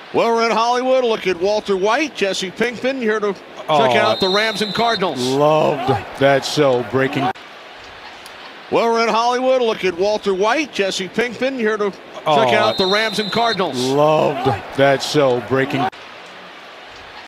Well, we're in Hollywood. Look at Walter White, Jesse Pinkman, here to check out the Rams and Cardinals. Loved that show, breaking. Well, we're in Hollywood. Look at Walter White, Jesse Pinkman, here to check out the Rams and Cardinals. Loved that show, breaking.